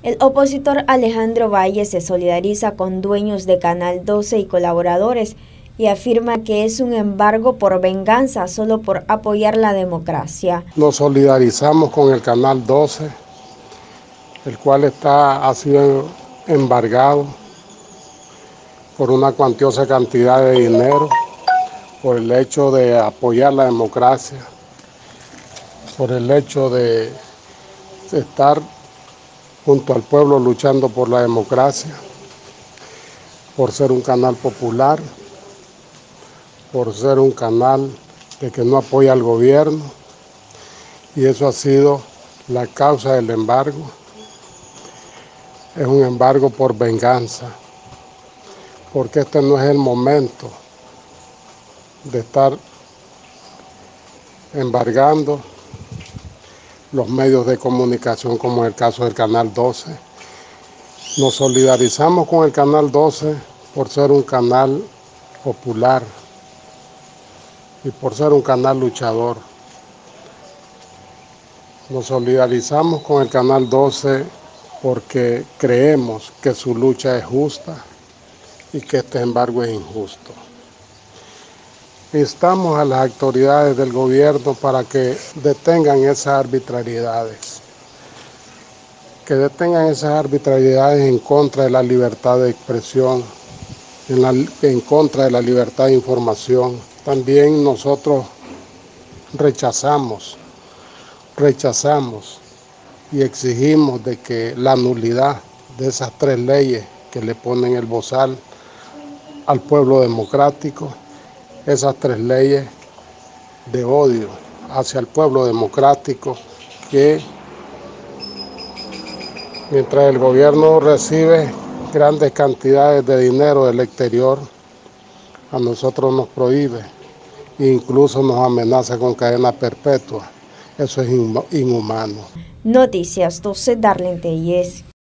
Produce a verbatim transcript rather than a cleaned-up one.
El opositor Alejandro Valle se solidariza con dueños de Canal doce y colaboradores y afirma que es un embargo por venganza solo por apoyar la democracia. Nos solidarizamos con el Canal doce, el cual está, ha sido embargado por una cuantiosa cantidad de dinero, por el hecho de apoyar la democracia, por el hecho de estar junto al pueblo luchando por la democracia, por ser un canal popular, por ser un canal de que no apoya al gobierno, y eso ha sido la causa del embargo. Es un embargo por venganza, porque este no es el momento de estar embargando los medios de comunicación, como en el caso del Canal doce. Nos solidarizamos con el Canal doce por ser un canal popular y por ser un canal luchador. Nos solidarizamos con el Canal doce porque creemos que su lucha es justa y que este embargo es injusto. Instamos a las autoridades del gobierno para que detengan esas arbitrariedades, que detengan esas arbitrariedades en contra de la libertad de expresión, en, la, en contra de la libertad de información. También nosotros rechazamos, rechazamos y exigimos de que la nulidad de esas tres leyes que le ponen el bozal al pueblo democrático, esas tres leyes de odio hacia el pueblo democrático, que mientras el gobierno recibe grandes cantidades de dinero del exterior, a nosotros nos prohíbe e incluso nos amenaza con cadena perpetua. Eso es inhumano. Noticias doce, Darlene Telles.